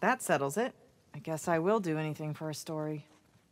that settles it. I guess I will do anything for a story.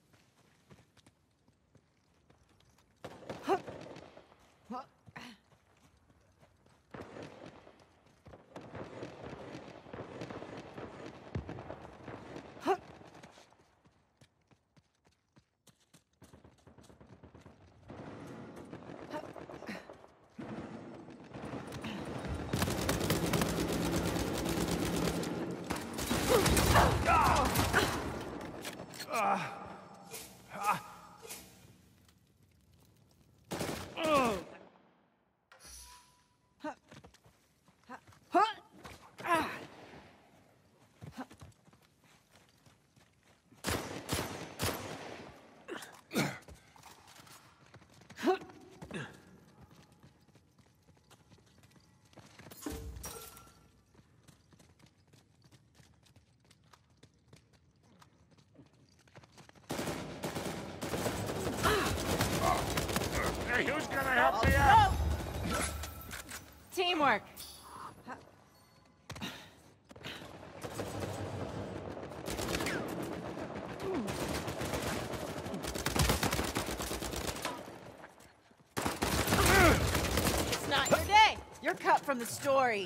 Hey, who's gonna help me out? Teamwork. It's not your day. You're cut from the story.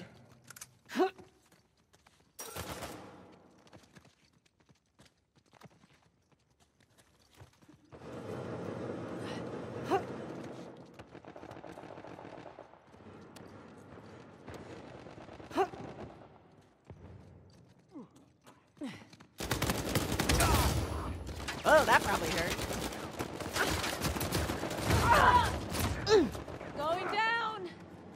Oh, that probably hurt. Going down!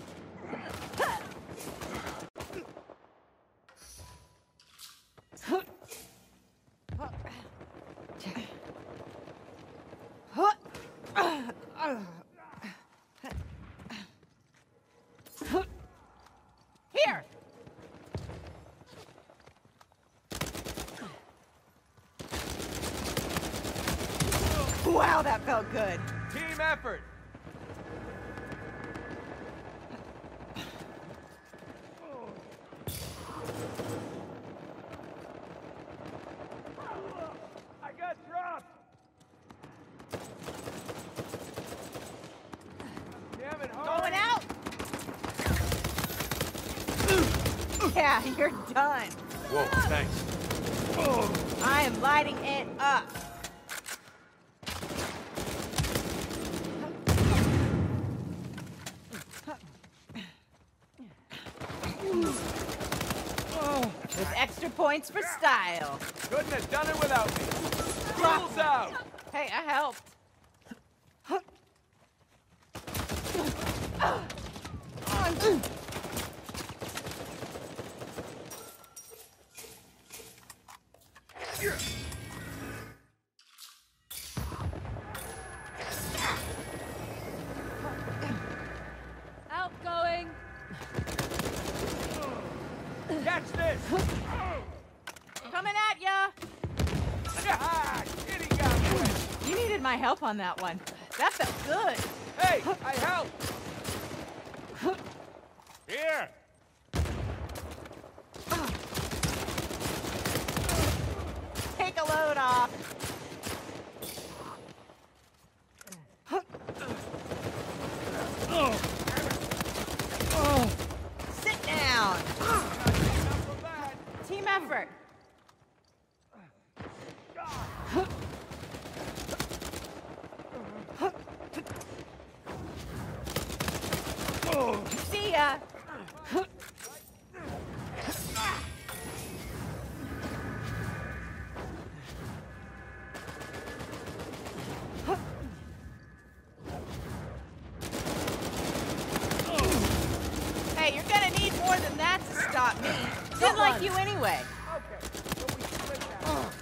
Here! Wow, that felt good. Team effort! I got dropped! Damn it, Going out! Yeah, you're done. Whoa, thanks. I am lighting it up. With extra points for style. Couldn't have done it without me. Rules out! Hey, I helped. Outgoing. Catch this! Coming at ya. Ah, kitty got wet! You needed my help on that one. That felt good. Hey, I helped! Here! Take a load off. Sit down. Enough of that! Team effort. See ya. Hey, you're gonna need more than that to stop me. Didn't like you anyway. Okay, so we split that.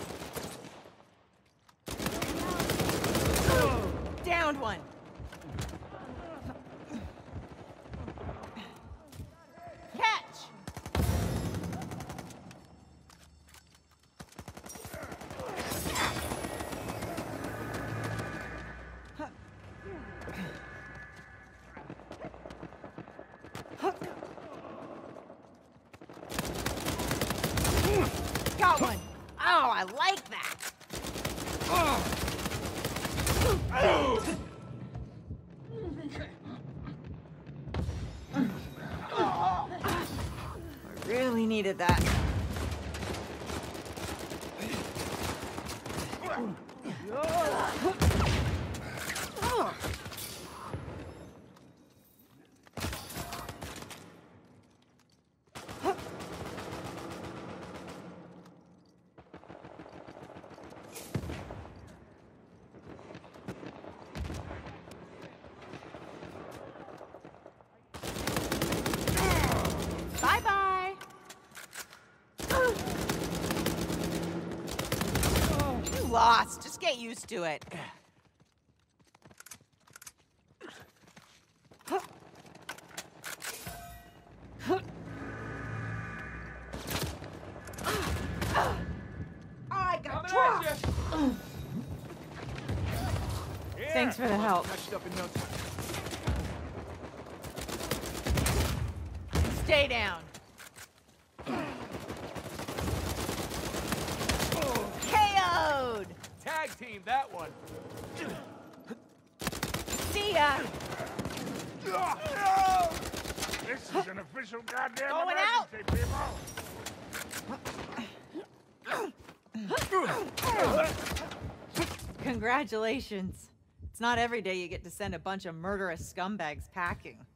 Downed one. Got one. Oh, I like that. I really needed that. Bye-bye. You lost. Just get used to it. I got Coming at dropped. you. Here. Thanks for the help. Patched up in no time. Stay down. KO'd. Tag team that one. See ya. This is an official goddamn Going out. emergency, people. Congratulations. It's not every day you get to send a bunch of murderous scumbags packing.